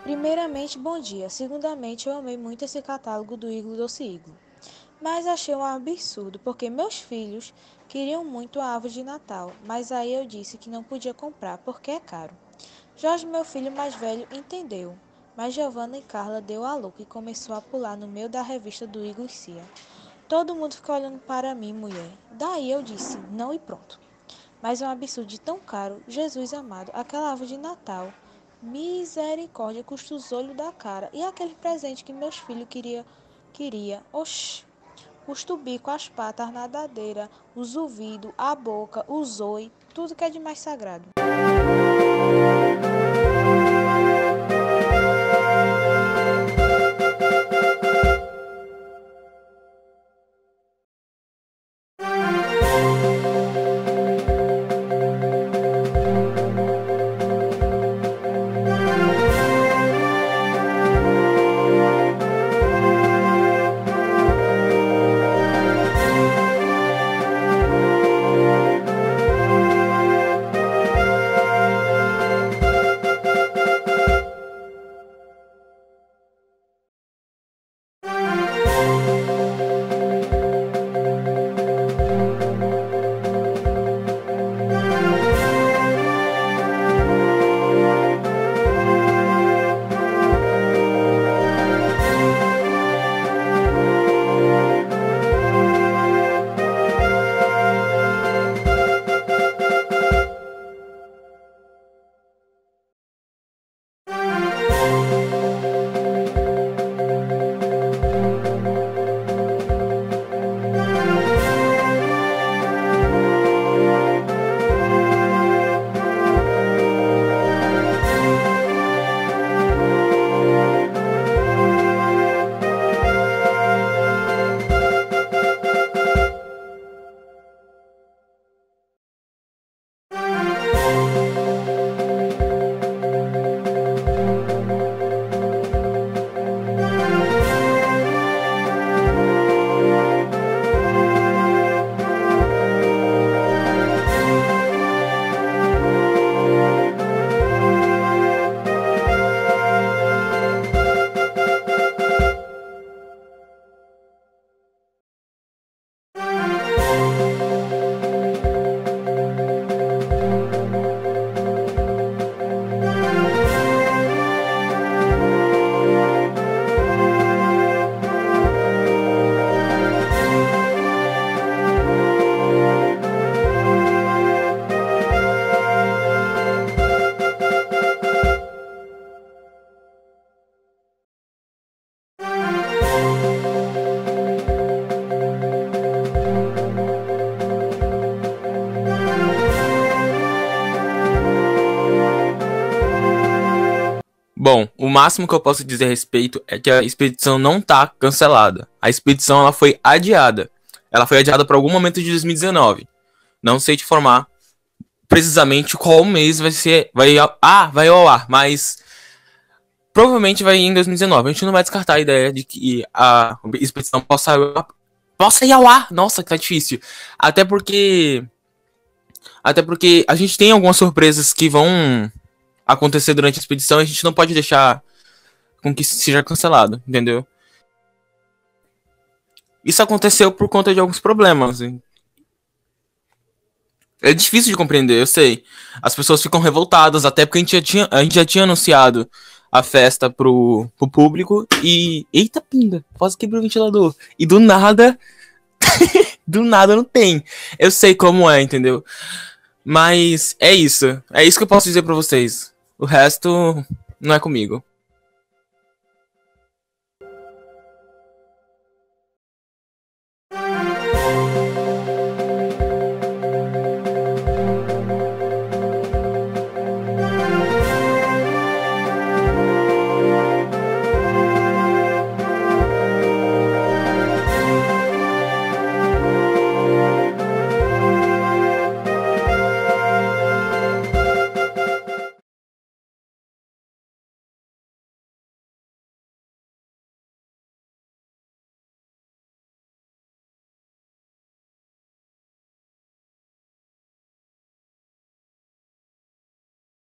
Primeiramente, bom dia. Segundamente, eu amei muito esse catálogo do Iglo Doce Iglo. Mas achei um absurdo, porque meus filhos queriam muito a árvore de Natal, mas aí eu disse que não podia comprar, porque é caro. Jorge, meu filho mais velho, entendeu, mas Giovanna e Carla deu a louca e começou a pular no meio da revista do Iglo e Cia. Todo mundo ficou olhando para mim, mulher. Daí eu disse, não e pronto. Mas é um absurdo de tão caro, Jesus amado, aquela árvore de Natal. Misericórdia, custa os olhos da cara. E aquele presente que meus filhos queria. Oxi, custa o bico, as patas, a nadadeira, os ouvidos, a boca, o zóio, tudo que é de mais sagrado. Bom, o máximo que eu posso dizer a respeito é que a expedição não tá cancelada. A expedição ela foi adiada. Ela foi adiada para algum momento de 2019. Não sei te informar precisamente qual mês vai ao ar, mas provavelmente vai em 2019. A gente não vai descartar a ideia de que a expedição possa ir ao ar. Nossa, que tá difícil. Até porque até porque a gente tem algumas surpresas que vão acontecer durante a expedição e a gente não pode deixar com que seja cancelado, entendeu? Isso aconteceu por conta de alguns problemas. É difícil de compreender, eu sei. As pessoas ficam revoltadas, até porque a gente já tinha anunciado a festa pro público e. Eita pinga, quase quebrou o ventilador. E do nada. Do nada não tem. Eu sei como é, entendeu? Mas é isso. É isso que eu posso dizer pra vocês. O resto não é comigo.